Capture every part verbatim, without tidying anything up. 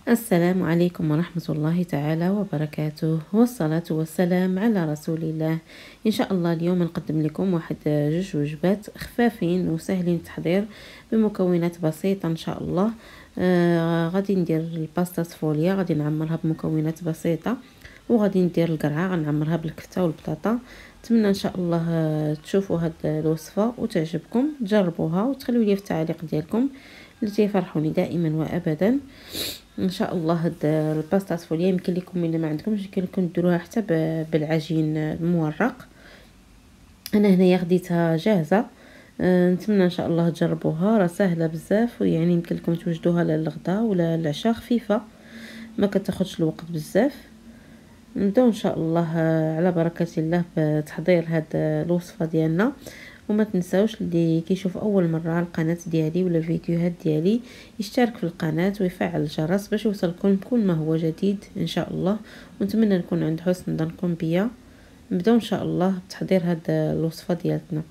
السلام عليكم ورحمة الله تعالى وبركاته، والصلاة والسلام على رسول الله. إن شاء الله اليوم نقدم لكم واحد جوج وجبات خفافين وسهلين التحضير بمكونات بسيطة إن شاء الله. آه غادي ندير الباستا سفوليا، غادي نعمرها بمكونات بسيطة، وغادي ندير القرعة غنعمرها بالكفتة والبطاطا. نتمنى ان شاء الله تشوفوا هاد الوصفه وتعجبكم، تجربوها وتخلوا لي في التعليق ديالكم اللي تيفرحوني دائما وابدا. ان شاء الله هاد الباستا سفوليا يمكن لكم الا ما عندكمش يمكن لكم ديروها حتى بالعجين المورق. انا هنايا خديتها جاهزه. أه نتمنى ان شاء الله تجربوها، راه سهله بزاف، ويعني يمكن لكم توجدوها للغداء ولا العشاء، خفيفه ما كتاخذش الوقت بزاف. نبداو ان شاء الله على بركه الله بتحضير هاد الوصفه ديالنا. وما تنساوش اللي كيشوف اول مره القناه ديالي ولا الفيديوهات ديالي يشترك في القناه ويفعل الجرس باش يوصلكم كل ما هو جديد ان شاء الله. ونتمنى نكون عند حسن ظنكم بيا. نبداو ان شاء الله بتحضير هاد الوصفه ديالتنا.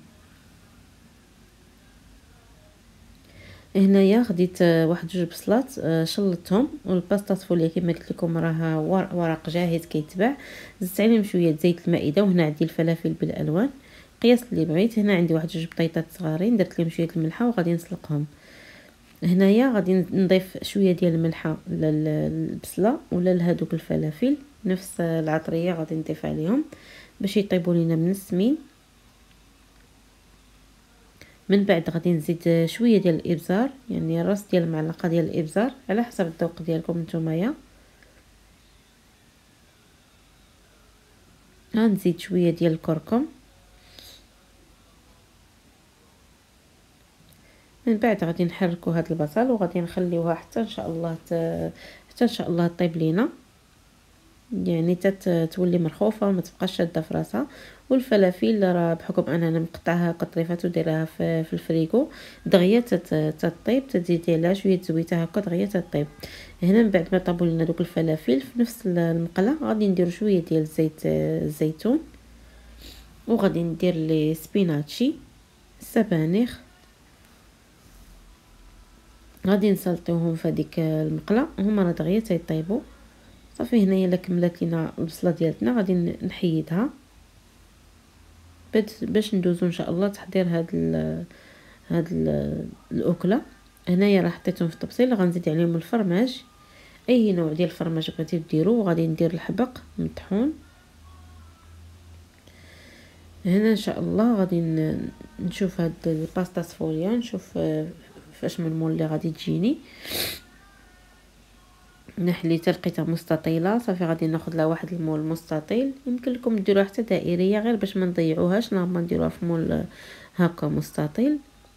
هنايا خديت واحد جوج بصلات شلطهم، والباستا سفوليا كما قلت لكم راها ورق جاهز كيتباع. زدت عليهم شويه زيت المائده، وهنا عندي الفلافل بالالوان قياس اللي بغيت. هنا عندي واحد جوج بطيطات صغارين درت لهم شويه الملحه وغادي نسلقهم. هنايا غادي نضيف شويه ديال الملحه للبصله ولا لهذوك الفلافل، نفس العطريه غادي نضيف عليهم باش يطيبوا لينا من السمين. من بعد غادي نزيد شويه ديال الابزار، يعني راس ديال المعلقه ديال الابزار على حسب الذوق ديالكم نتوما. غنزيد شويه ديال الكركم. من بعد غادي نحركوا هذا البصل وغادي نخليوها حتى ان شاء الله ت... حتى ان شاء الله طيب لينا، يعني تتولي مرخوفه وما تبقاش شاده في راسها. والفلافل راه بحكم اننا مقطعها قطريفات وديرها في, في الفريغو دغيا تطيب، تزيدي لها شويه زويته هكا دغيا تطيب. هنا من بعد ما طابوا لنا دوك الفلافل في نفس المقله غادي ندير شويه ديال زيت الزيتون، وغادي ندير لي سبيناتشي السبانخ، غادي نسلطيوهم في هذيك المقله هما راه دغيا تيطيبوا. صافي هنايا الا كملات لينا البصله ديالتنا غادي نحيدها باش ندوزو ان شاء الله تحضير هاد ال هاد ال الاكله. هنايا راه حطيتهم في الطبسيل، غنزيد عليهم الفرماج، اي نوع ديال الفرماج بغيتي ديرو، وغادي ندير الحبق مطحون. هنا ان شاء الله غادي نشوف هاد الباستا سفوليا، نشوف فاش من المول اللي غادي تجيني. نحلي تلقيتها مستطيله، صافي غادي ناخذ لها واحد المول مستطيل، يمكن لكم ديروها حتى دائريه غير باش ما نضيعوهاش، نورمال نديروها في مول هكا مستطيل.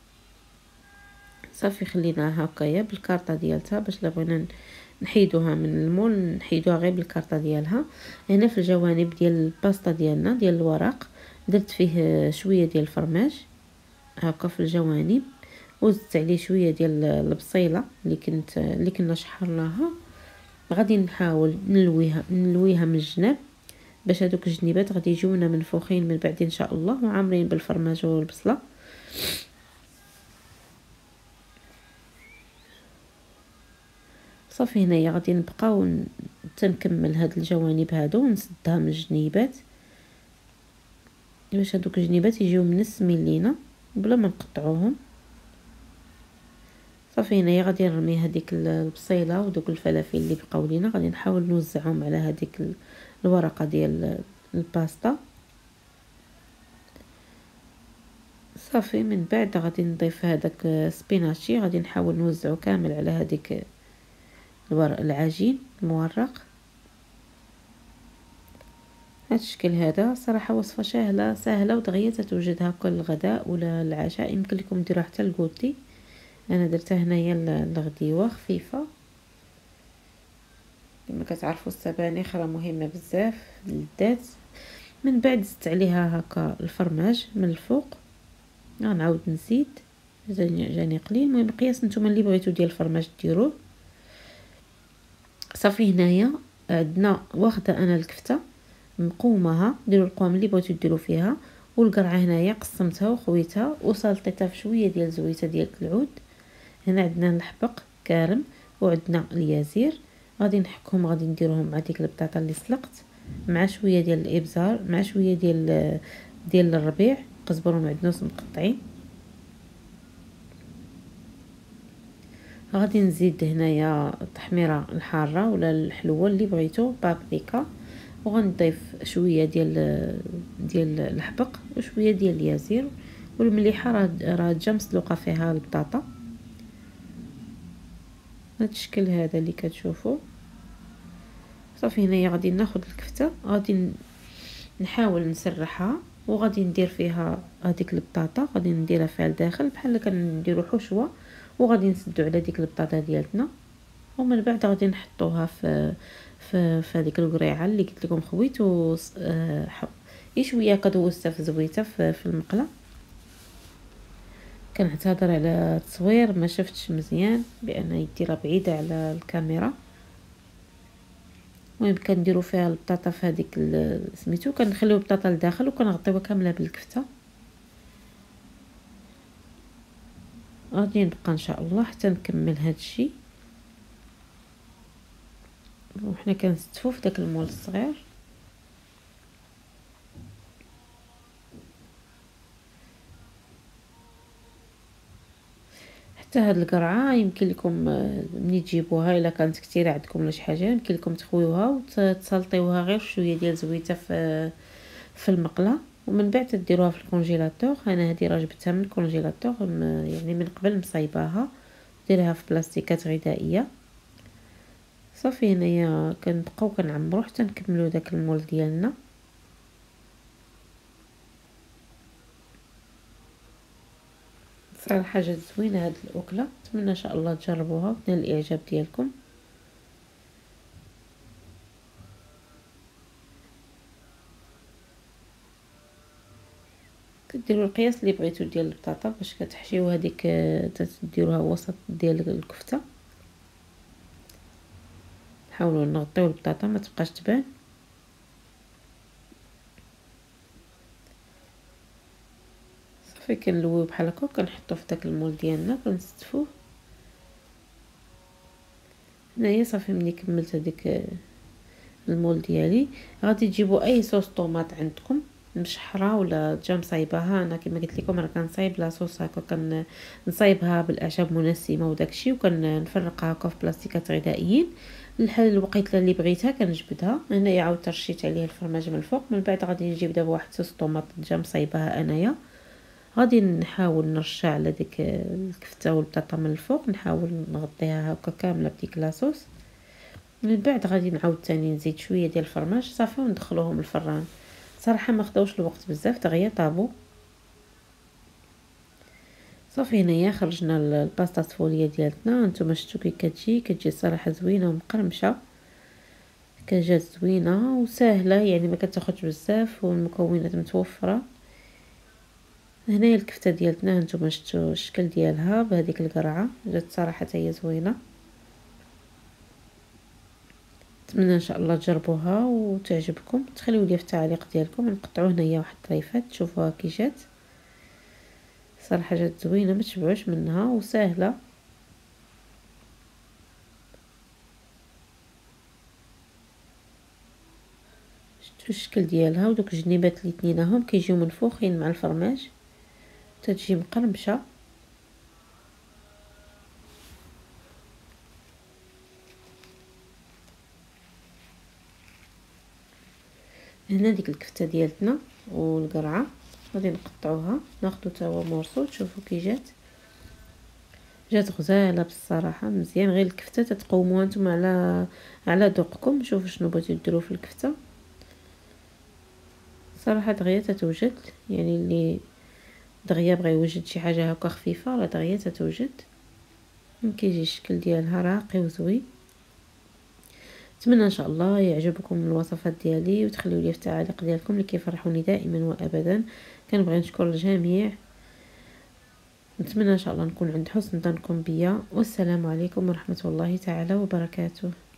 صافي خليناها هكايا بالكارطه ديالتها باش لا بغينا نحيدوها من المول نحيدوها غير بالكارطه ديالها. هنا في الجوانب ديال الباستا ديالنا ديال الورق درت فيه شويه ديال الفرماج هكا في الجوانب، وزدت عليه شويه ديال البصيله اللي كنت اللي كنا شحرناها. غادي نحاول نلويها نلويها من الجناب باش هذوك الجنيبات غادي يجونا منفوخين من بعد ان شاء الله وعامرين بالفرماج والبصله. صافي هنايا غادي نبقاو تنكمل هاد الجوانب هادو ونسدها من الجنيبات باش هذوك الجنيبات يجيو منسمين لينا بلا ما نقطعوهم. صافي هنايا غادي نرمي هذيك البصيله ودوك الفلافل اللي بقاو لينا، غادي نحاول نوزعهم على هذيك الورقه ديال الباستا. صافي من بعد غادي نضيف هذاك سبيناتشي، غادي نحاول نوزعه كامل على هذيك الورق العجين المورق. هذا الشكل هذا صراحه وصفه سهله سهله ودغيا تتوجد هكا للغداء ولا العشاء، يمكن لكم ديروها حتى الكوتي. انا درتها هنايا الغديوه خفيفه. كما كتعرفوا السبانخ راه مهمه بزاف للذات. من بعد زدت عليها هكا الفرماج من الفوق، غنعاود نزيد جاني قليل، المهم قياس نتوما اللي بغيتو ديال الفرماج ديروه. صافي هنايا عندنا واخده انا الكفته مقومها، ديروا القوام اللي بغيتو ديروا فيها، والقرعه هنايا قسمتها وخويتها وسلطيتها في شويه ديال زويته ديال العود. هنا عندنا الحبق كارم وعندنا اليازير، غادي نحكهم، غادي نديروهم مع ديك البطاطا اللي سلقت مع شويه ديال الابزار مع شويه ديال ديال الربيع، قزبر ومعدنوس مقطعين. غادي نزيد هنايا التحميره الحاره ولا الحلوه اللي بغيتو، بابريكا، وغنضيف شويه ديال ديال الحبق وشويه ديال اليازير، والمليحه راه راه جا مسلوقه فيها البطاطا. هاد الشكل هذا اللي كتشوفوا. صافي هنايا غادي ناخذ الكفته، غادي نحاول نسرحها وغادي ندير فيها هذيك البطاطا، غادي نديرها فيها لداخل بحال كنديروا حشوه، وغادي نسدو على ديك البطاطا ديالتنا، ومن بعد غادي نحطوها في في في هذيك القريعه اللي قلت لكم خويت و اي شويه كدوزتها في زويته في, في المقله. كنعتذر على التصوير ما شفتش مزيان بان يدي راه بعيده على الكاميرا. المهم كنديروا فيها البطاطا في هذيك سميتو، كنخليو البطاطا لداخل وكنغطيوها كامله بالكفته. غادي نبقى ان شاء الله حتى نكمل هذا الشيء، وحنا كنستفوا في داك المول الصغير. حتى هاد القرعه يمكن لكم ملي تجيبوها الا كانت كثيره عندكم ولا شي حاجه يمكن لكم تخويوها وتسلطيوها غير شويه ديال زويته في في المقله، ومن بعد تديروها في الكونجيلاتور. انا هذه راه جبتها من الكونجيلاتور يعني من قبل مصايباها، ديرها في بلاستيكات غذائيه. صافي هنايا كنبقاو كنعمرو حتى نكملوا داك المول ديالنا. صراحه جات زوينه هاد الاكله، نتمنى ان شاء الله تجربوها وتنال الاعجاب ديالكم. كديروا القياس اللي بغيتو ديال البطاطا باش كتحشيو هذيك تديروها وسط ديال الكفته. نحاولوا نغطيو البطاطا ما تبقاش تبان. صافي كنلويو بحال هكا وكنحطو في داك المول ديالنا كنستفوه. هنايا صافي ملي كملت هذيك المول ديالي غادي تجيبوا اي صوص طوماط عندكم مشحره ولا جا مصايباها. انا كما قلت لكم راه كنصايب لا صوص هكا، كنصايبها بالاعشاب منسمه وداكشي، وكنفرقها هكا في بلاستيكات غذائيين. الحال الوقيته اللي بغيتها كنجبدها. هنايا عاود ترشيت عليه الفرماج من الفوق. من بعد غادي نجيب دابا واحد صوص طوماط جا مصايباها انايا، غادي نحاول نرشها على ديك الكفته والبطاطا من الفوق، نحاول نغطيها هكا كامله بديك لاصوص. من بعد غادي نعاود ثاني نزيد شويه ديال الفرماج صافي وندخلوهم الفران. صراحه ما خداوش الوقت بزاف دغيا طابو. صافي هنايا خرجنا الباستا الفوليه ديالتنا. نتوما شفتوا كي كتجي كتجي صراحه زوينه ومقرمشه، كجات زوينه وسهله يعني ما كتاخذش بزاف والمكونات متوفره. هنايا الكفته ديالتنا نتوما شفتوا الشكل ديالها بهذيك القرعه، جات صراحه هي زوينه. نتمنى ان شاء الله تجربوها وتعجبكم. تخليو لي في التعليق ديالكم، نقطعوا هنايا واحد الطريفات تشوفوها كي جات. صراحه جات زوينه ما تشبعوش منها وسهله. شفتوا الشكل ديالها ودوك الجنيبات اللي تنيناهم كيجيو منفوخين مع الفرماج تتجي مقرمشه. هنا ديك الكفته ديالتنا والقرعه غادي نقطعوها ناخذ حتى هو مورسو. تشوفوا كي جات جات غزاله بالصراحه مزيان. غير الكفته تتقوموها نتوما على على ذوقكم، شوفوا شنو بغيتو ديروا في الكفته. صراحه دغيا تتوجد، يعني اللي دغيا بغى يوجد شي حاجه هكا خفيفه راه دغيا تتوجد. كيجي الشكل ديالها راقي وزوين. نتمنى ان شاء الله يعجبكم الوصفات ديالي وتخليو لي في التعاليق ديالكم اللي كيفرحوني دائما وابدا. كنبغي نشكر الجميع. نتمنى ان شاء الله نكون عند حسن ظنكم بيا، والسلام عليكم ورحمه الله تعالى وبركاته.